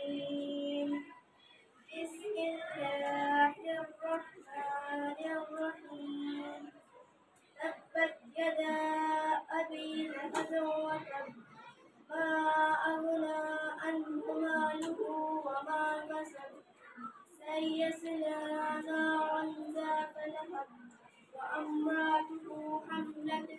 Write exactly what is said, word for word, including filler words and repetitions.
الرجيم بسم الله الرحمن الرحيم تبت يدا أبي لهب وتب ما أغنى عنه ماله وما كسب سيصلى نارا ذات لهب وامرأته حملة